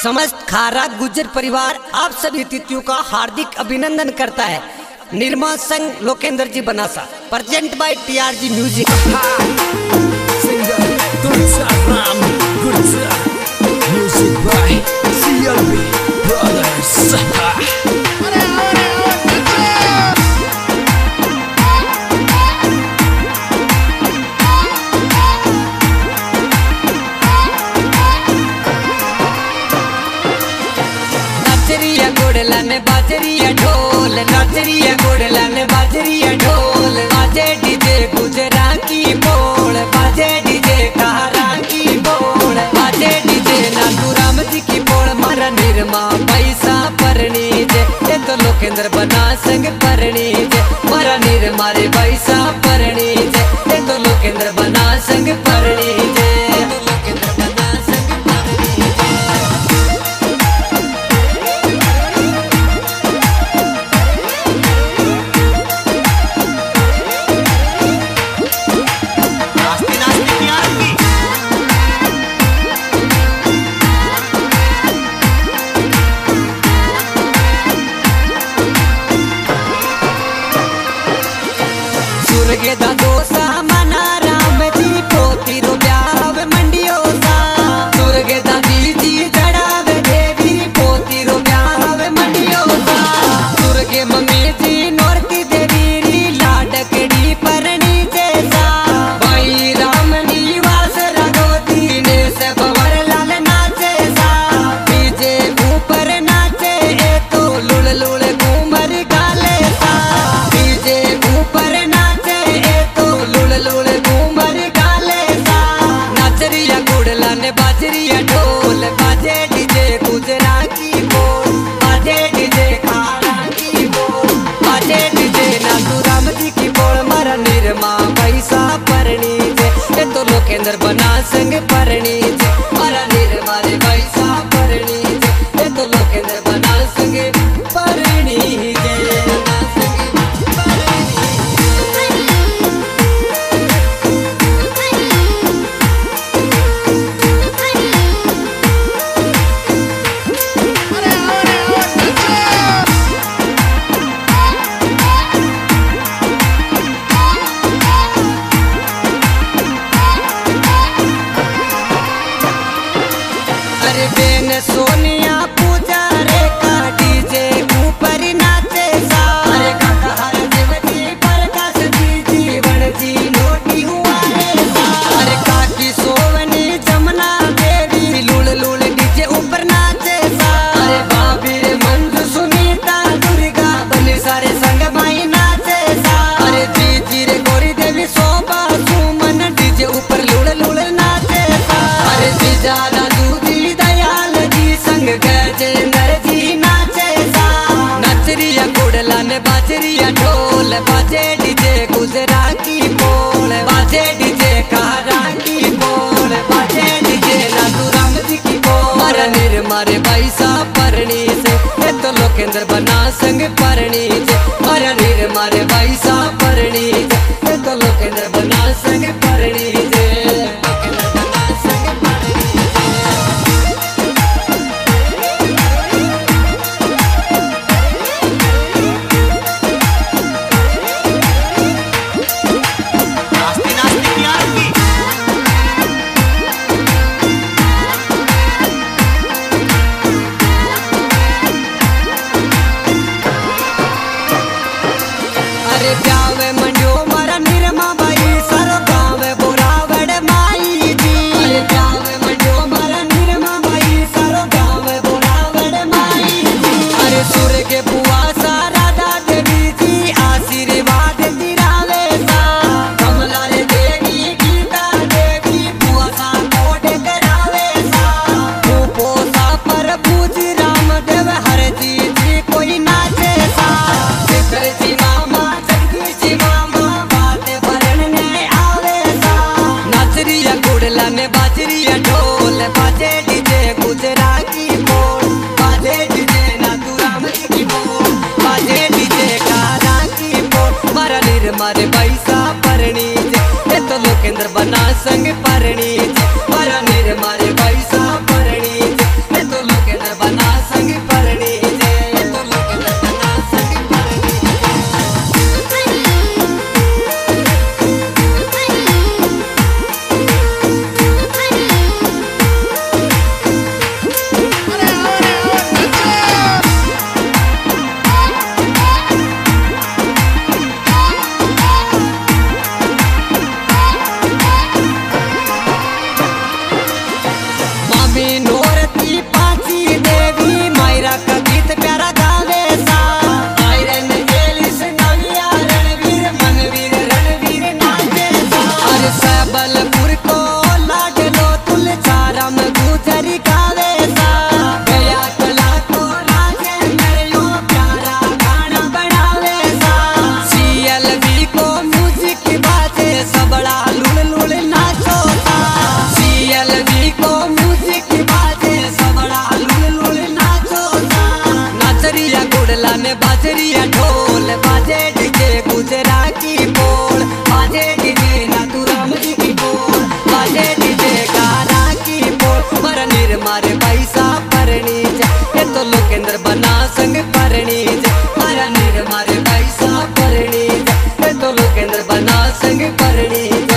समस्त खारा गुज्जर परिवार आप सभी अतिथियों का हार्दिक अभिनंदन करता है। निर्माण संघ Lokendra ji Banasa, present by TRG music. गुड़लन बाजरिया ढोल, नाचरिया गुड़लन बाजरिया ढोल, बाजे डीजे गुजरा की बोल, बाजे डीजे कहारा की बोल, बाजे डीजे नाथू राम जी की बोल। मारा निर्मा पैसा परनी जे, ये तो लोकेंद्र बना संग परनी जे, मारा निर्मा रे पैसा परनी जे, ये तो लोकेंद्र बना संग परनी जे। सुरगे दा दोसा मना राम जी पोती रो ब्याह मंडियो सा, सुरगे दा जी जड़ावे देवी पोती रो ब्याह मंडियो सा, सुरगे मम्मी जी नौरती देवी री लाडकड़ी परनी जैसा, भाई राम निवास रगो दीने से बवर लाल नाचे सा, डीजे ऊपर नाचे ए तो लुल लुल घूमर गाले सा, डीजे ऊपर बाजरिया ढोल, बाजे डीजे गुजरा की बोल, बाजे डीजे खारा की बोल, बाजे डीजे नाथू राम जी की बोल। मारा निर्मा पैसा परनी जे, ये तो लोकेंद्र बना संग परनी जे, मारा निर्मा रे पैसा परनी जे, ये तो लोकेंद्र बना संग परनी जे। अरे बेन सोनिया पूजा रे का डीजे ऊपर नाचे सा, अरे काका हर देवती प्रकाश जी जीवन जी नोटी हुआ रे सा, अरे काकी सोवनी जमुना देवी लुल लुल डीजे ऊपर नाचे सा, अरे भाभी रे मंजू सुनीता दुर्गा बनी सारे संग माई नाचे सा, अरे जी रे गोरी देवी शोभा सुमन डीजे ऊपर लुल लुल नाचे सा, अरे जीजा गजेंद्र जी नाचे सा, नचरिया गुड़लन बाजरिया ढोल, बाजे डीजे गुजरा की बोल, बाजे डीजे कहारा की बोल, बाजे डीजे नाथू राम जी की बोल। मारा निर्मा रे पैसा परनी से, ये तो लोकेंद्र बना संग परनी जे, मारा निर्मा रे पैसा परनी जे, ये तो लोकेंद्र बना संग परनी जे। अरे प्यावे मंडियो मारा निर्मा भाई सारो गाँव बोरावड़ माई जी, अरे प्यावे मंडियो मारा निर्मा भाई सारो गाँव बोरावड़ माई जी, अरे सुर के बुआ सा राधा देवी जी आशीर्वाद दिरावे सा, कमला रे देवी गीता देवी बुआ सा कोट करावे सा, रूपो सा प्रभु जी राम देव हर जी कोई नाचे सा, चित्र जी मामा गुड़लन बाजरिया ढोल, बाजे डीजे गुजरा की बोल, बाजे डीजे नाथू राम जी की बोल, बाजे डीजे कारा की बोल। मारा निर्मा रे पैसा परनी जे, ये तो लोकेंद्र बना संग परनी जे, मारा निर्मा रे पैसा परनी जे, ये तो लोकेंद्र मारा निर्मा रे पैसा परणी जा तो लोकेंद्र बना संग परणी।